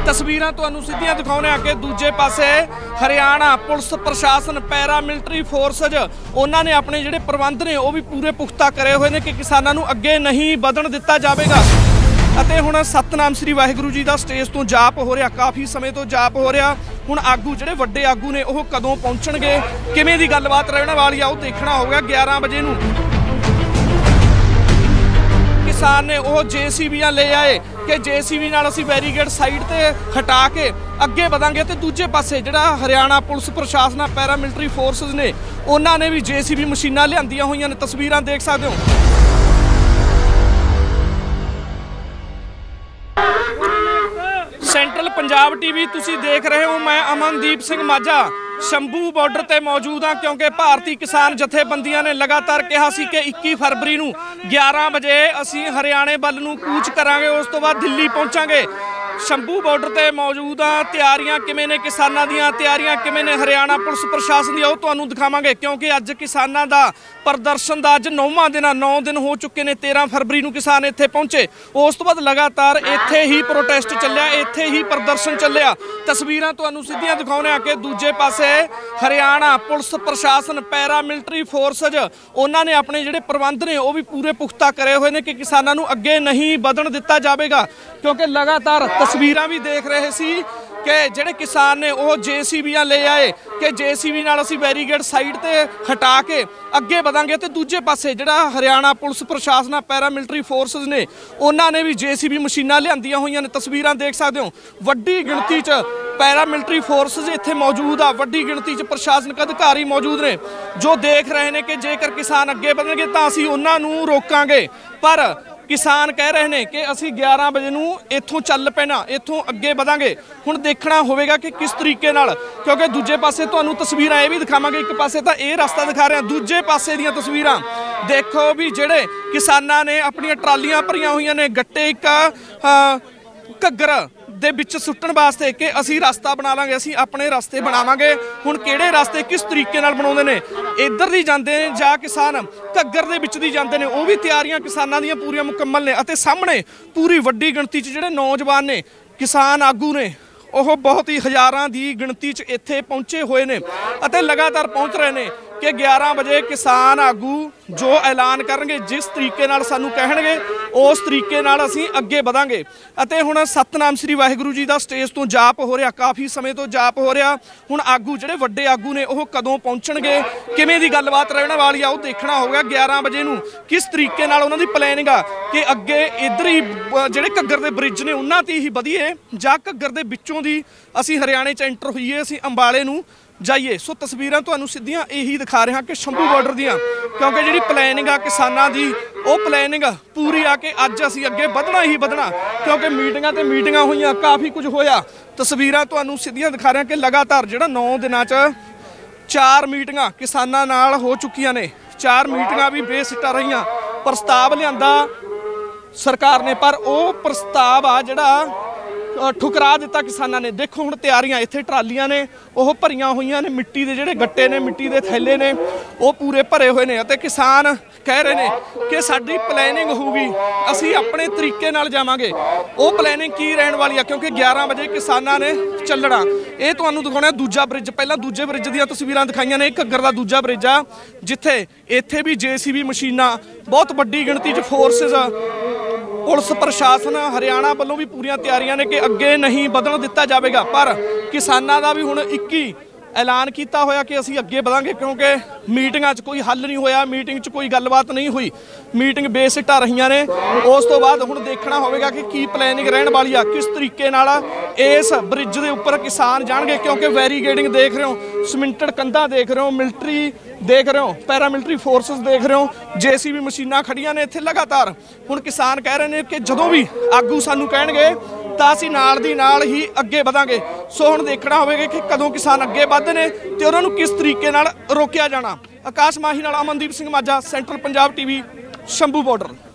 तस्वीरां तुहानूं सिद्धियां दिखाउने आ कि दूजे पासे हरियाणा पुलिस प्रशासन पैरा मिलिटरी फोर्सेज उन्होंने अपने जिहड़े प्रबंध ने वो भी पूरे पुख्ता करे हुए हैं कि किसानां नूं अगे नहीं वधण दिता जावेगा। ਅਤੇ ਹੁਣ सतनाम श्री वाहिगुरू जी का स्टेज तो जाप हो रहा, काफ़ी समय तो जाप हो रहा। ਹੁਣ आगू ਜਿਹੜੇ ਵੱਡੇ ਆਗੂ ਨੇ ਉਹ ਕਦੋਂ ਪਹੁੰਚਣਗੇ, ਕਿਵੇਂ ਦੀ ਗੱਲਬਾਤ ਰਹਿਣ ਵਾਲੀ ਆ ਉਹ ਦੇਖਣਾ ਹੋਗਾ। 11 ਵਜੇ ਨੂੰ किसान ने वो JCBयां ले आए कि JCB नाल असीं बैरीगेड साइड ते हटा के अगे वधांगे। तो दूजे पासे जिहड़ा हरियाणा पुलिस प्रशासन पैरा मिलिटरी फोर्सेज ने उन्होंने भी JCB मशीनां लिआंदियां होईयां ने, तस्वीरां देख सकते हो। सेंट्रल पंजाब TV तुसीं देख रहे हो, मैं अमनदीप सिंह माझा शंभू बॉर्डर ते मौजूद हाँ, क्योंकि भारतीय किसान जथेबंदियां ने लगातार कहा सी कि 21 फरवरी नूं 11 बजे असीं हरियाणे वल नूं कूच करांगे, उस तो बाद दिल्ली पहुंचांगे। शंभू बॉर्डर ते मौजूद हाँ, तैयारियां किवें ने किसानां दीयां, तैयारियां किवें ने हरियाणा पुलिस प्रशासन दी, वो तुहानूं दिखावांगे। क्योंकि अज किसानां दा प्रदर्शन दा अज 9वां दिन, 9 दिन हो चुके ने। 13 फरवरी नूं किसान इत्थे पहुंचे, उस तो बाद लगातार इत्थे ही प्रोटेस्ट चलिया, इत्थे ही प्रदर्शन चलिया। तस्वीरां तुहानूं सिद्धियां दिखाउने आ कि दूजे पासे हरियाणा पुलिस प्रशासन पैरा मिलिटरी फोर्सेज उन्होंने अपने जिहड़े प्रबंध ने वो भी पूरे पुख्ता करे हुए हैं कि किसानां नूं अगे नहीं वधण दिता जावेगा। क्योंकि लगातार तस्वीरां भी देख रहे सी कि जिहड़े किसान ने वो JCBयां ले आए कि JCB नाल असीं बैरीगेड साइड ते हटा के अगे वधांगे। तो दूजे पासे जिहड़ा हरियाणा पुलिस प्रशासन पैरा मिलिटरी फोर्सेज ने उन्होंने भी JCB मशीनां लिआंदियां होईयां ने, तस्वीरां देख सकते हो। वड्डी गिणती च पैरा मिलिटरी फोर्सेज इत्थे मौजूद आ, वड्डी गिणती च प्रशासनिक अधिकारी मौजूद ने जो देख रहे हैं कि जेकर किसान अगे वधणगे तां असीं उन्हां नूं रोकांगे। पर किसान कह रहे हैं कि असीं 11 बजे नूं इत्थों चल पैना, इत्थों अगे वधांगे। हुण देखना होवेगा कि किस तरीके नाल, क्योंकि दूजे पासे तुहानूं तस्वीरां ये भी दिखावांगे। एक पासे तां ये रास्ता दिखा रहे हैं, दूजे पासे दीयां तस्वीरां देखो भी जिहड़े किसानां ने अपणीआं ट्रालियां भरीआं होईयां ने गट्टे एक घग्गर दे विच सुट्टण वास्ते कि असीं रास्ता बना लांगे, असीं अपने रास्ते बनावांगे। हुण किहड़े रास्ते किस तरीके नाल बनाउंदे ने, इधर दी जांदे ने जां किसान घग्गर दे विच दी जांदे ने, वो भी तैयारियां किसानां दीयां पूरीआं मुकम्मल ने। अते सामणे पूरी वड्डी गिणती च जिहड़े नौजवान ने किसान आगू ने ਉਹ बहुत ही हज़ारां दी गिणती च इत्थे पहुंचे हुए ने अते लगातार पहुंच रहे ने कि 11 बजे किसान आगू जो ऐलान करनगे, जिस तरीके नाल सानू कहणगे उस तरीके नाल असीं अगे वधांगे। अते हुण सतनाम श्री वाहिगुरू जी का स्टेज तो जाप हो रहा, काफ़ी समय तो जाप हो रहा। हुण आगू जिहड़े वड्डे आगू ने वो कदों पहुंचणगे, किवें दी गलबात रहण वाली आ वो देखना होगा। 11 बजे नूं किस तरीके नाल उन्हां दी प्लैनिंग आ कि अगे इधर ही जिहड़े घग्गर दे ब्रिज ने उन्हां ते ही वधीए जां घग्गर दे विचों दी असीं हरियाणे च एंटर होईए, असीं अंबाले नूं जाइए। सो तस्वीरां तुहानूं सिद्धियां यही दिखा रहा कि शंभू बॉर्डर दियां, क्योंकि जिहड़ी प्लैनिंग आ किसानां दी वो प्लैनिंग पूरी आ कि अज असीं अगे वधना ही वधना। क्योंकि मीटिंगां ते मीटिंगां होईयां, काफ़ी कुछ होया। तस्वीरां तुहानूं सिद्धियां दिखा रहा कि लगातार जिहड़ा 9 दिनां च 4 मीटिंगां किसानां नाल हो चुकियां ने। 4 मीटिंगां भी बेसिट्टा रहीआं। प्रस्ताव लिआंदा सरकार ने, पर वो प्रस्ताव आ जिहड़ा ठुकरा दिता किसानां ने। देखो हुण तैयारियां इत्थे ट्रालियां ने वो भरीआं होईयां ने, मिट्टी दे जिहड़े गट्टे ने, मिट्टी दे थैले ने वो पूरे भरे हुए ने। अते किसान कह रहे ने कि साडी प्लैनिंग होऊगी, असीं अपने तरीके नाल जावांगे। वो प्लैनिंग की रहण वाली आ, क्योंकि 11 बजे किसानां ने ਚੱਲਣਾ। ਇਹ ਤੁਹਾਨੂੰ ਦਿਖਾਉਣਾ ਦੂਜਾ ਬ੍ਰਿਜ, ਪਹਿਲਾਂ ਦੂਜੇ ਬ੍ਰਿਜ ਦੀਆਂ ਤਸਵੀਰਾਂ ਦਿਖਾਈਆਂ ਨੇ। ਘੱਗਰ ਦਾ ਦੂਜਾ ਬ੍ਰਿਜ ਆ ਜਿੱਥੇ ਇੱਥੇ ਵੀ JCB ਮਸ਼ੀਨਾਂ, ਬਹੁਤ ਵੱਡੀ ਗਿਣਤੀ 'ਚ ਫੋਰਸਿਸ, पुलिस प्रशासन हरियाणा वालों भी पूरी तैयारियां ने कि अगे नहीं वधण दिता जाएगा। पर किसानां दा भी हुण एक ही ऐलान किया होया कि असीं अगे वधांगे, क्योंकि मीटिंगां 'च कोई हल नहीं होया, मीटिंग 'च कोई गलबात नहीं हुई, मीटिंग बेसिट्टा रहीआं ने। उस तो बाद हुण देखना होवेगा कि की प्लैनिंग रहण वाली आ, किस तरीके नाल इस ब्रिज दे उपर किसान जाणगे। क्योंकि बैरीगेडिंग देख रहे हो, सीमेंटेड कंधां देख रहे हो, मिलिटरी देख रहे हो, पैरा मिलिटरी फोर्सेस देख रहे हो, JCB मशीनां खड़ियां ने इत्थे लगातार। हुण किसान कह रहे हैं कि जदों भी आगू सानू कहणगे ਤਾਂ ਅਸੀਂ ਨਾਲ ਦੀ ਨਾਲ ਹੀ ਅੱਗੇ ਵਧਾਂਗੇ। ਸੋ ਹੁਣ ਦੇਖਣਾ ਹੋਵੇਗਾ ਕਿ ਕਦੋਂ ਕਿਸਾਨ ਅੱਗੇ ਵੱਧਦੇ ਨੇ ਤੇ ਉਹਨਾਂ ਨੂੰ ਕਿਸ ਤਰੀਕੇ ਨਾਲ ਰੋਕਿਆ ਜਾਣਾ। ਆਕਾਸ਼ ਮਾਹੀ ਨਾਲ Amandeep Singh Majha, central Punjab TV, Shambhu border.